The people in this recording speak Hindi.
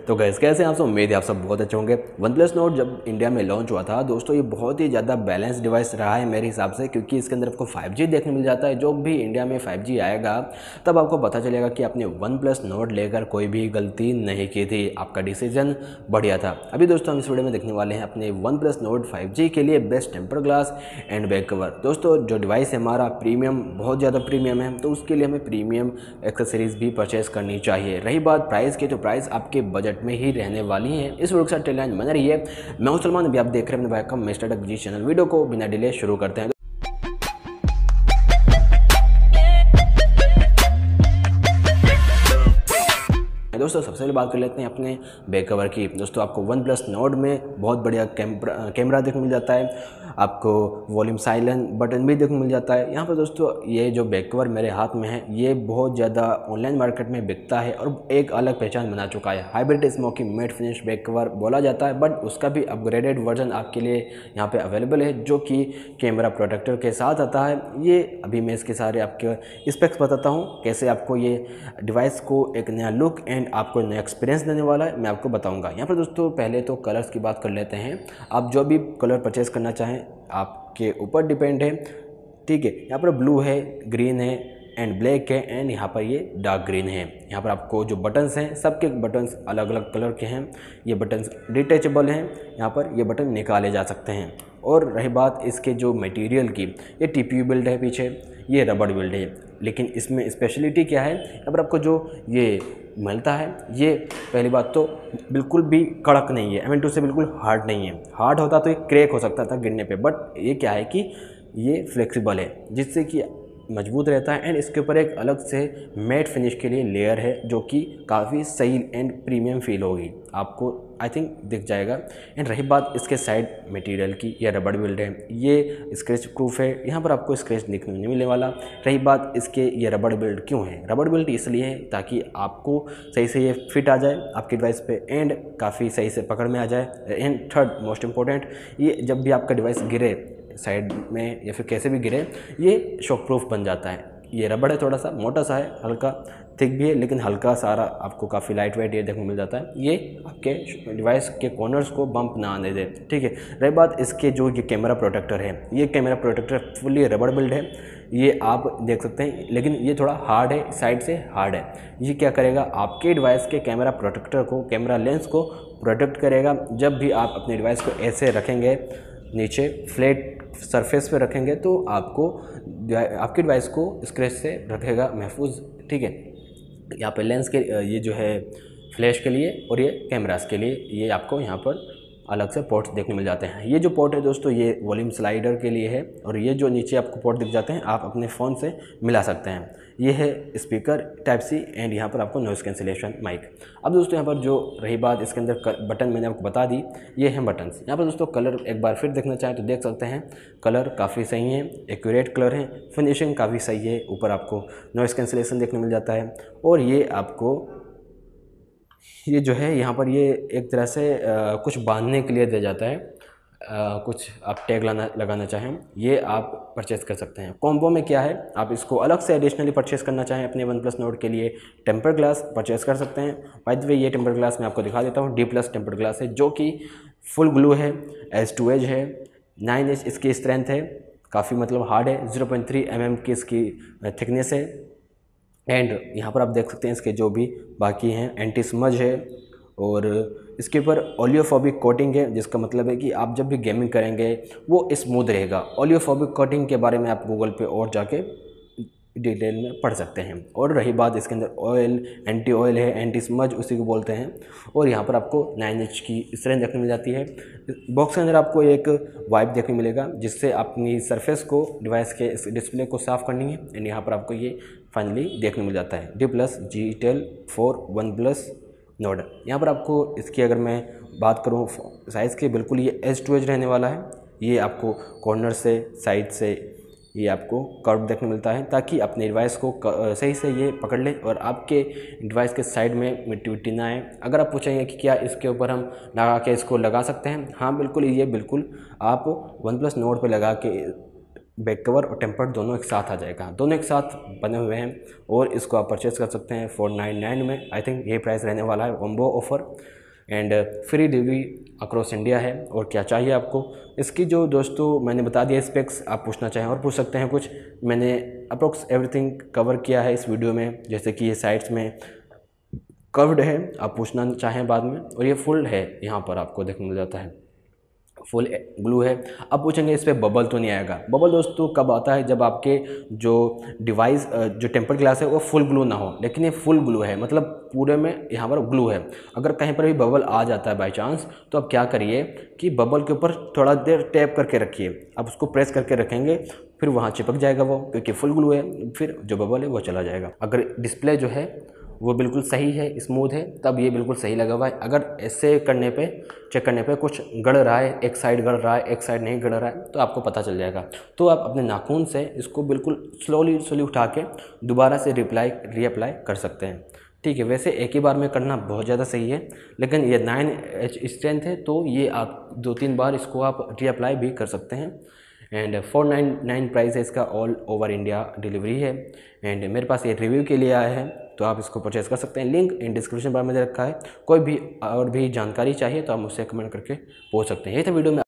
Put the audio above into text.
तो गाइस कैसे हैं आप सब। उम्मीद है आप सब बहुत अच्छे होंगे। OnePlus Nord जब इंडिया में लॉन्च हुआ था दोस्तों, ये बहुत ही ज़्यादा बैलेंस डिवाइस रहा है मेरे हिसाब से, क्योंकि इसके अंदर आपको 5G देखने मिल जाता है। जो भी इंडिया में 5G आएगा तब आपको पता चलेगा कि आपने OnePlus Nord लेकर कोई भी गलती नहीं की थी, आपका डिसीजन बढ़िया था। अभी दोस्तों हम इस वीडियो में देखने वाले हैं अपने OnePlus Nord 5G के लिए best temper glass and back cover. दोस्तों जो डिवाइस है हमारा प्रीमियम, बहुत ज़्यादा प्रीमियम है, तो उसके लिए हमें प्रीमियम एक्सेसरीज़ भी परचेस करनी चाहिए। रही बात प्राइस की, तो प्राइस आपके बजट में ही रहने वाली है। इस वीडियो के साथ टेलाइन बने रही है। मैं हूं सलमान, अभी आप देख रहे हैं अपने भाई का mister tech ji channel. Video को बिना डिले शुरू करते हैं। दोस्तों सबसे पहले बात कर लेते हैं अपने बैक कवर की। दोस्तों आपको OnePlus Nord में बहुत बढ़िया कैमरा देखने मिल जाता है, आपको वॉल्यूम साइलेंट बटन भी देखने मिल जाता है। यहाँ पर दोस्तों ये जो बैक कवर मेरे हाथ में है, ये बहुत ज़्यादा ऑनलाइन मार्केट में बिकता है और एक अलग पहचान बना चुका है। Hybrid smoky matte finish back cover बोला जाता है, बट उसका भी अपग्रेडेड वर्जन आपके लिए यहाँ पे अवेलेबल है, जो कि कैमरा प्रोटेक्टर के साथ आता है। ये अभी मैं इसके सारे आपके स्पेक्स बताता हूँ, कैसे आपको ये डिवाइस को एक नया लुक एंड आपको नया एक्सपीरियंस देने वाला है, मैं आपको बताऊंगा। यहाँ पर दोस्तों पहले तो कलर्स की बात कर लेते हैं। आप जो भी कलर परचेज़ करना चाहें आपके ऊपर डिपेंड है, ठीक है। यहाँ पर ब्लू है, ग्रीन है एंड ब्लैक है एंड यहाँ पर ये डार्क ग्रीन है। यहाँ पर आपको जो बटन्स हैं, सबके बटन्स अलग अलग कलर के हैं। ये बटन्स डिटेचेबल हैं, यहाँ पर ये बटन निकाले जा सकते हैं। और रही बात इसके जो मटेरियल की, ये TPU बिल्ड है, पीछे ये रबड़ बिल्ड है। लेकिन इसमें स्पेशलिटी क्या है, यहाँ पर आपको जो ये मिलता है, ये पहली बात तो बिल्कुल भी कड़क नहीं है, M2 से बिल्कुल हार्ड नहीं है। हार्ड होता तो ये क्रैक हो सकता था गिरने पे, बट ये क्या है कि ये फ्लेक्सिबल है, जिससे कि मजबूत रहता है। एंड इसके ऊपर एक अलग से मैट फिनिश के लिए लेयर है, जो कि काफ़ी सही एंड प्रीमियम फील होगी आपको, आई थिंक दिख जाएगा। एंड रही बात इसके साइड मटेरियल की, यह रबड़ बिल्ड है, ये स्क्रैच प्रूफ है, यहाँ पर आपको स्क्रैच दिखने नहीं मिलने वाला। रही बात इसके ये रबड़ बिल्ड क्यों है, रबड़ बिल्ड इसलिए है ताकि आपको सही से ये फिट आ जाए आपके डिवाइस पे एंड काफ़ी सही से पकड़ में आ जाए। एंड थर्ड मोस्ट इम्पोर्टेंट, ये जब भी आपका डिवाइस गिरे साइड में या फिर कैसे भी गिरे, ये शॉक प्रूफ बन जाता है। ये रबड़ है, थोड़ा सा मोटा सा है, हल्का थिक भी है, लेकिन हल्का सारा आपको काफ़ी लाइट वेट ये देखने को मिल जाता है। ये आपके डिवाइस के कॉर्नर्स को बम्प ना आने दे, ठीक है। रही बात इसके जो ये कैमरा प्रोटेक्टर है, ये कैमरा प्रोटेक्टर फुल्ली रबड़ बिल्ड है, ये आप देख सकते हैं, लेकिन ये थोड़ा हार्ड है, साइड से हार्ड है। ये क्या करेगा, आपके डिवाइस के कैमरा प्रोटेक्टर को, कैमरा लेंस को प्रोटेक्ट करेगा। जब भी आप अपने डिवाइस को ऐसे रखेंगे, नीचे फ्लैट सरफेस पे रखेंगे, तो आपको आपके डिवाइस को स्क्रैच से रखेगा महफूज, ठीक है। यहाँ पे लेंस के ये जो है फ्लैश के लिए और ये कैमरास के लिए, ये आपको यहाँ पर अलग से पोर्ट्स देखने मिल जाते हैं। ये जो पोर्ट है दोस्तों, ये वॉल्यूम स्लाइडर के लिए है, और ये जो नीचे आपको पोर्ट दिख जाते हैं, आप अपने फ़ोन से मिला सकते हैं। ये है स्पीकर टाइप सी एंड यहाँ पर आपको नॉइस कैंसिलेशन माइक। अब दोस्तों यहाँ पर जो रही बात इसके अंदर बटन मैंने आपको बता दी, ये हैं बटन्स। यहाँ पर दोस्तों कलर एक बार फिर देखना चाहें तो देख सकते हैं, कलर काफ़ी सही है, एक्यूरेट कलर है, फिनिशिंग काफ़ी सही है। ऊपर आपको नॉइस कैंसिलेशन देखने मिल जाता है, और ये आपको ये जो है यहाँ पर ये एक तरह से कुछ बांधने के लिए दिया जाता है। कुछ आप टैग लगाना चाहें, ये आप परचेस कर सकते हैं। कॉम्बो में क्या है, आप इसको अलग से एडिशनली परचेस करना चाहें अपने OnePlus Nord के लिए, टेम्पर ग्लास परचेस कर सकते हैं। बाय द वे ये टेम्पर ग्लास मैं आपको दिखा देता हूँ, D+ टेम्पर ग्लास है, जो कि फुल ग्लू है, एज टू एज है, 9 इंच इसकी स्ट्रेंथ है, काफ़ी मतलब हार्ड है, 0.3 mm की इसकी थिकनेस है। एंड यहाँ पर आप देख सकते हैं इसके जो भी बाकी हैं, एंटी स्मज है, और इसके ऊपर ओलियोफोबिक कोटिंग है, जिसका मतलब है कि आप जब भी गेमिंग करेंगे वो स्मूथ रहेगा। ओलियोफोबिक कोटिंग के बारे में आप गूगल पे और जाके डिटेल में पढ़ सकते हैं। और रही बात इसके अंदर ऑयल, एंटी ऑयल है, एंटी स्मज उसी को बोलते हैं। और यहाँ पर आपको 9 इंच की स्ट्रेंथ देखने मिल जाती है। बॉक्स के अंदर आपको एक वाइप देखने मिलेगा, जिससे अपनी सरफेस को, डिवाइस के डिस्प्ले को साफ़ करनी है। एंड यहाँ पर आपको ये फाइनली देखने मिल जाता है, D+ G-Tel for OnePlus Nord। यहाँ पर आपको इसकी अगर मैं बात करूँ साइज़ के, बिल्कुल ये एज टू एज रहने वाला है। ये आपको कॉर्नर से, साइड से ये आपको कर्व देखने मिलता है, ताकि अपने डिवाइस को सही से ये पकड़ ले और आपके डिवाइस के साइड में मिट्टी विट्टी ना आए। अगर आप पूछेंगे कि क्या इसके ऊपर हम इसको लगा सकते हैं, हाँ बिल्कुल, ये बिल्कुल आप OnePlus Nord पे लगा के बैक कवर और टेम्पर्ड दोनों एक साथ आ जाएगा, दोनों एक साथ बने हुए हैं और इसको आप परचेज़ कर सकते हैं 499 में। आई थिंक ये प्राइस रहने वाला है, combo offer and free delivery across India है। और क्या चाहिए आपको, इसकी जो दोस्तों मैंने बता दिया स्पेक्स, आप पूछना चाहें और पूछ सकते हैं कुछ, मैंने अप्रोक्स एवरीथिंग कवर किया है इस वीडियो में। जैसे कि ये साइड्स में कर्व्ड है, आप पूछना चाहें बाद में, और ये फुल है, यहाँ पर आपको देखने मिल जाता है फुल ग्लू है। अब पूछेंगे इस पर बबल तो नहीं आएगा। बबल दोस्तों कब आता है, जब आपके जो डिवाइस जो टेम्पर्ड ग्लास है वो फुल ग्लू ना हो, लेकिन ये फुल ग्लू है, मतलब पूरे में यहाँ पर ग्लू है। अगर कहीं पर भी बबल आ जाता है बाय चांस, तो आप क्या करिए कि बबल के ऊपर थोड़ा देर टैप करके रखिए, आप उसको प्रेस करके रखेंगे, फिर वहाँ चिपक जाएगा वो, क्योंकि फुल ग्लू है, फिर जो बबल है वो चला जाएगा। अगर डिस्प्ले जो है वो बिल्कुल सही है, स्मूथ है, तब ये बिल्कुल सही लगा हुआ है। अगर ऐसे करने पे चेक करने पे कुछ गड़ रहा है, एक साइड गड़ रहा है, एक साइड नहीं गड़ रहा है, तो आपको पता चल जाएगा। तो आप अपने नाखून से इसको बिल्कुल स्लोली उठा के दोबारा से रीअप्लाई कर सकते हैं। ठीक है, वैसे एक ही बार में करना बहुत ज़्यादा सही है, लेकिन ये 9H स्ट्रेंथ है, तो ये आप 2-3 बार इसको आप रीअप्लाई भी कर सकते हैं। एंड 499 प्राइस है इसका, ऑल ओवर इंडिया डिलीवरी है। एंड मेरे पास ये रिव्यू के लिए आया है, तो आप इसको परचेज़ कर सकते हैं। लिंक इन डिस्क्रिप्शन बार में दे रखा है। कोई भी और भी जानकारी चाहिए तो आप मुझसे कमेंट करके पूछ सकते हैं। ये था वीडियो में।